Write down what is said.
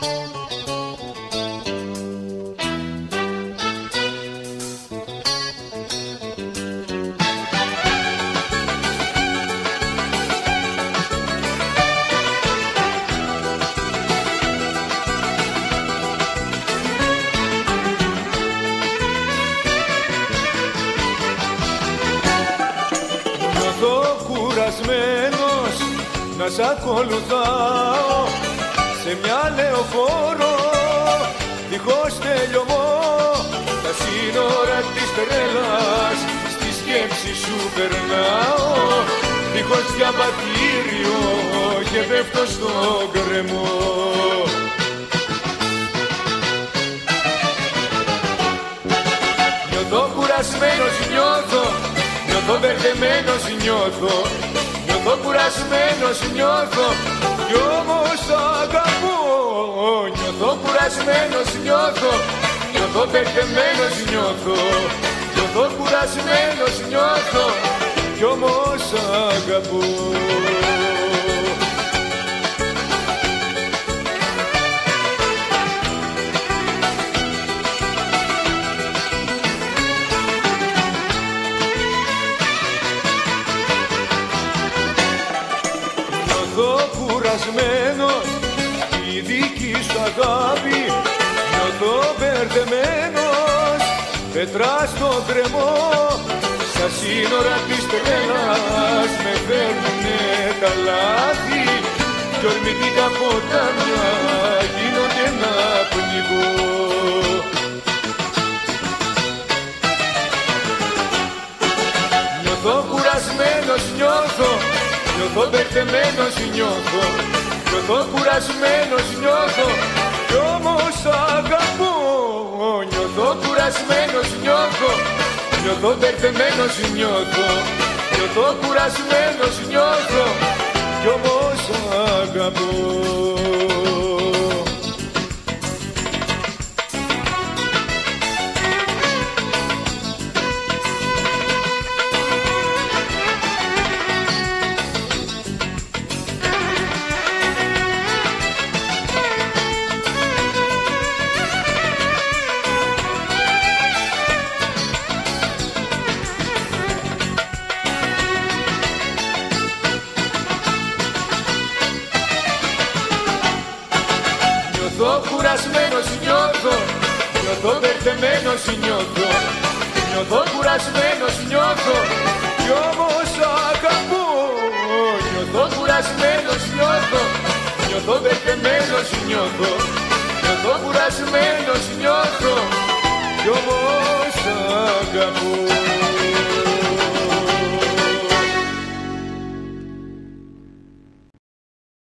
Κουρασμένος να σ' ακολουθάω σε μια λεωφόρο δίχως τελειωμό, τα σύνορα της τρέλας στη σκέψη σου περνάω, δίχως διαβατήριο και πέφτω στον γκρεμό. Νιώθω κουρασμένος, νιώθω μπερδεμένος, νιώθω κουρασμένος, νιώθω κι όμως αγαπώ. Νιώθω κουρασμένος, νιώθω μπερδεμένος, νιώθω κουρασμένος, νιώθω κι όμως αγαπώ. Κουρασμένος, η δική σου αγάπη, νιώθω μπερδεμένος, πετρά στον κρεμό, στα σύνορα της τρέλας με φέρνουνε τα λάθη κι ορμητικά ποτάμια γίνονται να πνιγώ. Νιώθω κουρασμένος, νιώθω μπερδεμένος, νιώθω κουρασμένος, νιώθω κι όμως αγαπώ. Νιώθω κουρασμένος, νιώθω μπερδεμένος, νιώθω κουρασμένος, νιώθω κι όμως αγαπώ. Νιώθω κουρασμένος, νιώθω μπερδεμένος, νιώθω κουρασμένος, νιώθω κι όμως αγαπώ. Νιώθω κουρασμένος, νιώθω μπερδεμένος, νιώθω κουρασμένος, νιώθω κι όμως αγαπώ.